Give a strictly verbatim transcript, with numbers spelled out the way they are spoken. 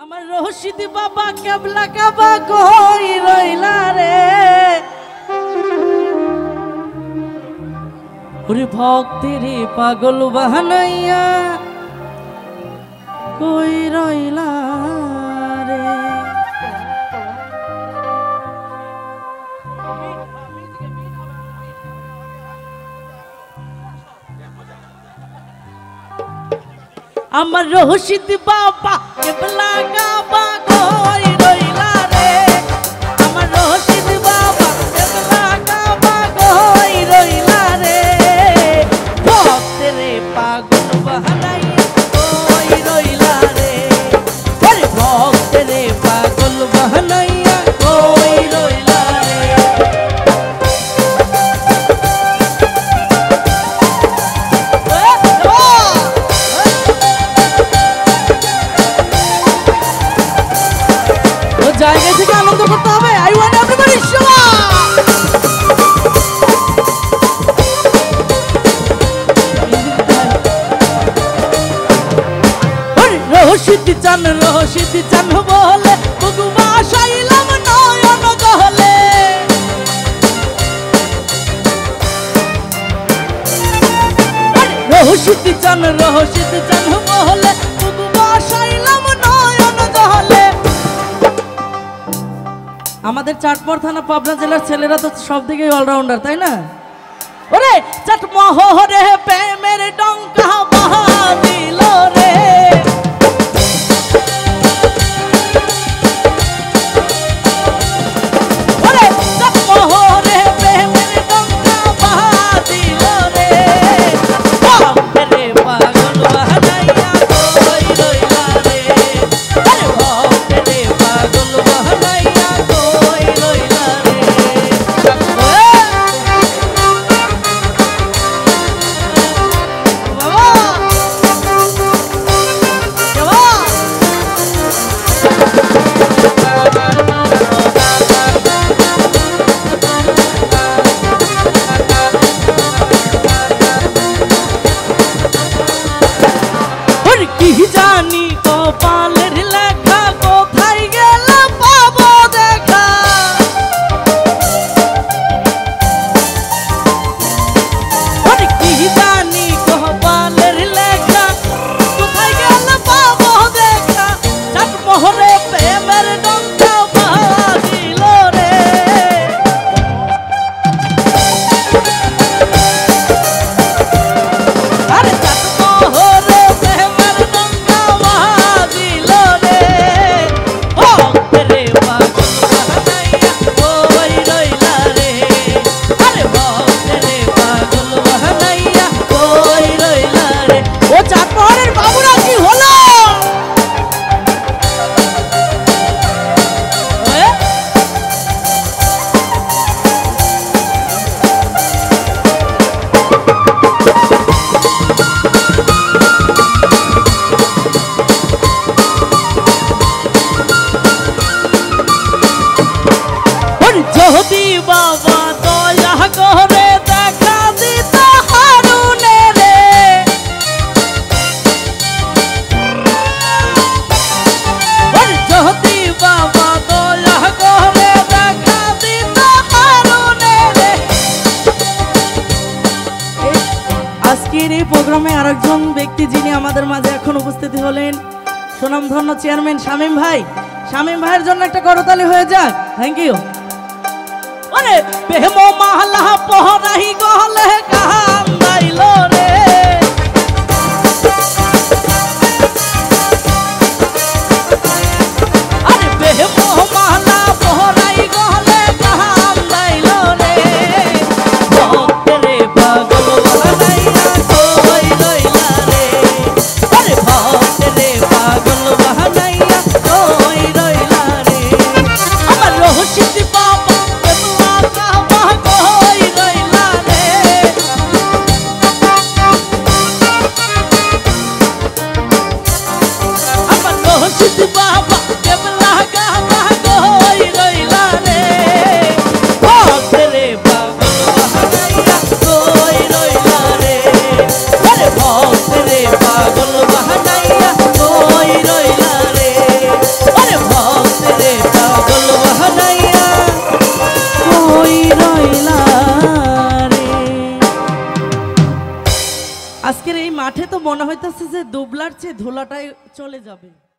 আমার রশিদ বাবা কেবলা কাবা কই রইলা রে, ওরে ভক্তের পাগল বাহানাইয়া কই রইলা রে। আমার রশিদ বাবা কেবলা কাবা কই রইলা রে, আমার রশিদ বাবা কেবলা কাবা কই রইলা রে, ভক্তের পাগল বাহানাইয়া কই রইলা রে, ওরে ভক্তের পাগল বাহানাইয়া কই রইলা রে। জায়গা থেকে আনন্দ করতে হবে। I want everybody show Rashid Khan Rashid চান বলে বুকুবা শাইলাম নয়ন গহলে, রশিদ চান রশিদ চান বলে বুকুবা শাইলাম নয়ন গহলে। আমাদের চাটমোহর থানা পাবনা জেলার ছেলেরা তো সব দিকেই অলরাউন্ডার, তাই না? ওরে চাটমোহরে প্রেমের ডঙ্কা বাজিল রে, ওরে চাটমোহরে প্রেমের ডঙ্কা বাজিল রে, ভক্তের পাগল বাহানাইয়া কই রইলা রে, ওরে ভক্তের পাগল বাহানাইয়া কই রইলা রে। কি জানি কপালের লেখা কোথায় গেল পাবো দেখা, কি জানি কপালের লেখা কোথায় গেল পাবো দেখা, চাটমোহরে প্রেমের ডঙ্কা বাজিল রে, আরে চাটমোহরে যদি বাবা দয়া করে দেখা দিত হারুনে রে, যদি বাবা দয়া করে দেখা দিত হারুনে রে। আজকের এই প্রোগ্রামে আরেকজন ব্যক্তি যিনি আমাদের মাঝে এখন উপস্থিত হলেন, সুনামধন্য চেয়ারম্যান শামীম ভাই। শামীম ভাইয়ের জন্য একটা করতালি হয়ে যাক। Thank you. ওরে প্রেম মালা পহরাই গলে কান্দাইল রে, আরে প্রেম মালা পহরাই গলে কান্দাইল রে, ভক্তের পাগল বাহানাইয়া কই রইলা রে, আরে ভক্তের পাগল বাহানাইয়া কই রইলা রে। আমার রশিদ বাবা কেবলা কাবা কই রইলা রে, মাঠে তো মনে হইতেছে যে দুবলার চেয়ে ধুলাটাই চলে যাবে।